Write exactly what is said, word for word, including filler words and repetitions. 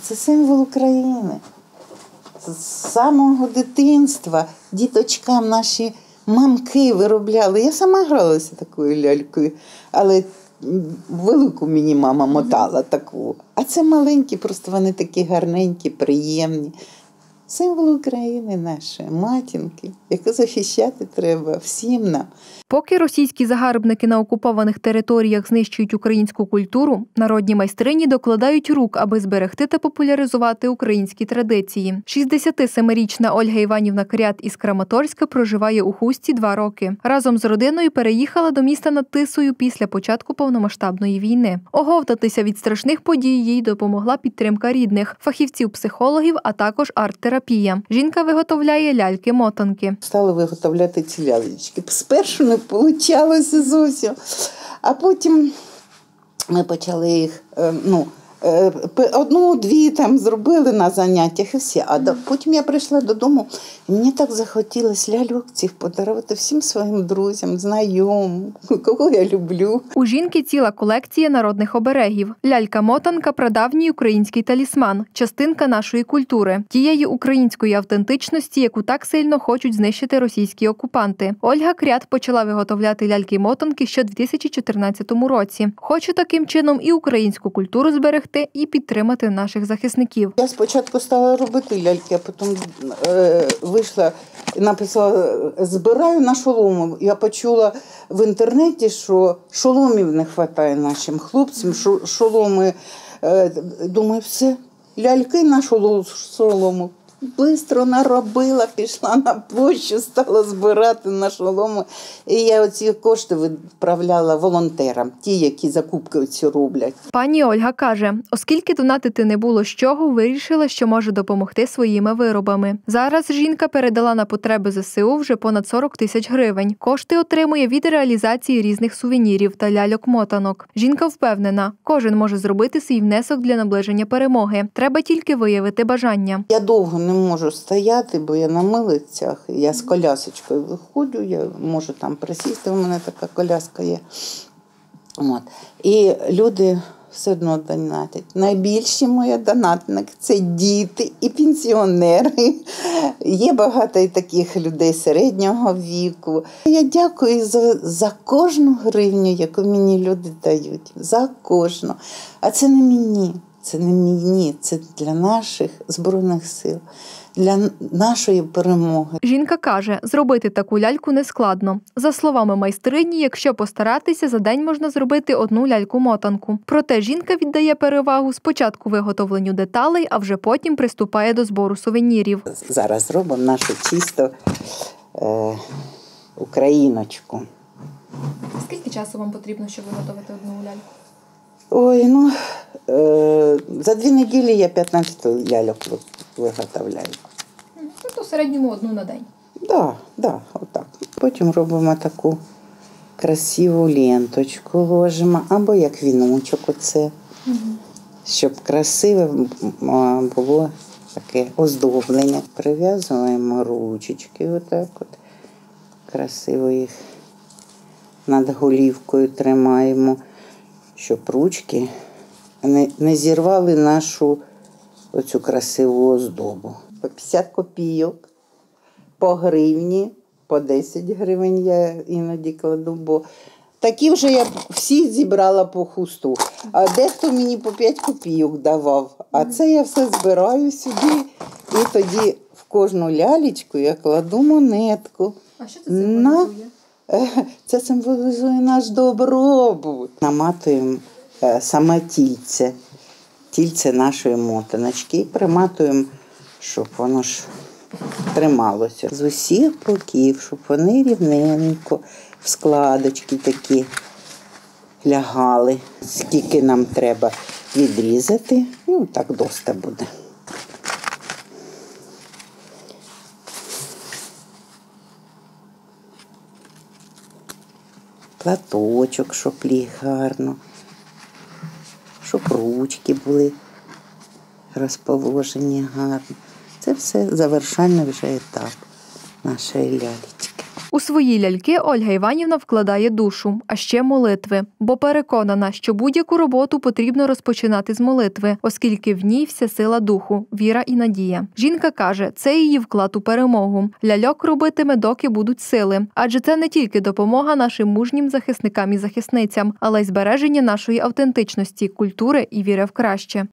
це символ України. З самого дитинства діточкам наші мамки виробляли. Я сама гралася такою лялькою, але велику мені мама мотала таку. А це маленькі, просто вони такі гарненькі, приємні. Символ України нашої, матінки, яку захищати треба всім нам. Поки російські загарбники на окупованих територіях знищують українську культуру, народні майстрині докладають рук, аби зберегти та популяризувати українські традиції. шістдесятисемирічна Ольга Іванівна Крят із Краматорська проживає у Хустці два роки. Разом з родиною переїхала до міста над Тисою після початку повномасштабної війни. Оговтатися від страшних подій їй допомогла підтримка рідних, фахівців-психологів, а також арт-терапія. Жінка виготовляє ляльки-мотанки. Стали виготовляти ці лялечки. Спершу не вийшло зовсім. А потім ми почали їх, ну, одну-дві там зробили на заняттях і все. А потім я прийшла додому, і мені так захотілося ляльок цих подарувати всім своїм друзям, знайомим, кого я люблю. У жінки ціла колекція народних оберегів. Лялька-мотанка – прадавній український талісман, частинка нашої культури, тієї української автентичності, яку так сильно хочуть знищити російські окупанти. Ольга Крят почала виготовляти ляльки-мотанки ще у дві тисячі чотирнадцятому році. Хоче таким чином і українську культуру зберегти, і підтримати наших захисників. Я спочатку стала робити ляльки, а потім е, вийшла і написала, збираю на шоломи. Я почула в інтернеті, що шоломів не вистачає нашим хлопцям, шоломи, е, думаю, все, ляльки на шолому. Бистро наробила, пішла на площу, стала збирати на шоломи. І я оці кошти відправляла волонтерам, ті, які закупки оці роблять. Пані Ольга каже, оскільки донатити не було з чого, вирішила, що може допомогти своїми виробами. Зараз жінка передала на потреби зе се у вже понад сорок тисяч гривень. Кошти отримує від реалізації різних сувенірів та ляльок-мотанок. Жінка впевнена, кожен може зробити свій внесок для наближення перемоги. Треба тільки виявити бажання. Я довго не можу стояти, бо я на милицях, я з колясочкою виходжу, я можу там присісти, у мене така коляска є. От. І люди все одно донатять. Найбільші мої донатники – це діти і пенсіонери. Є багато і таких людей середнього віку. Я дякую за, за кожну гривню, яку мені люди дають. За кожну. А це не мені. Це не мені, це для наших Збройних сил, для нашої перемоги. Жінка каже, зробити таку ляльку нескладно. За словами майстрині, якщо постаратися, за день можна зробити одну ляльку-мотанку. Проте жінка віддає перевагу спочатку виготовленню деталей, а вже потім приступає до збору сувенірів. Зараз робимо нашу чисто е, україночку. Скільки часу вам потрібно, щоб виготовити одну ляльку? Ой, ну, е, за дві неділі я п'ятнадцять ляльок виготовляю. Ну, то в середньому одну на день. Так, да, да, отак. Потім робимо таку красиву ленточку, ложимо, або як віночок оце, угу. Щоб красиве було таке оздоблення. Прив'язуємо ручечки отак от, красиво їх над голівкою тримаємо, щоб ручки не, не зірвали нашу оцю красиву оздобу. По п'ятдесят копійок, по гривні, по десять гривень я іноді кладу, бо такі вже я всі зібрала по хусту. А дехто мені по п'ять копійок давав. А це я все збираю сюди і тоді в кожну лялечку я кладу монетку. А що це символізує? Це символізує наш добробут. Наматуємо саме тільце, тільце нашої мотаночки і приматуємо, щоб воно ж трималося. З усіх боків, щоб вони рівненько в складочки такі лягали. Скільки нам треба відрізати, ну так доста буде. Платочок, щоб ліг гарно, щоб ручки були розположені гарно. Це все завершальний вже етап нашої лялечки. У свої ляльки Ольга Іванівна вкладає душу, а ще молитви, бо переконана, що будь-яку роботу потрібно розпочинати з молитви, оскільки в ній вся сила духу, віра і надія. Жінка каже, це її вклад у перемогу. Ляльок робитиме, доки будуть сили, адже це не тільки допомога нашим мужнім захисникам і захисницям, але й збереження нашої автентичності, культури і віри в краще.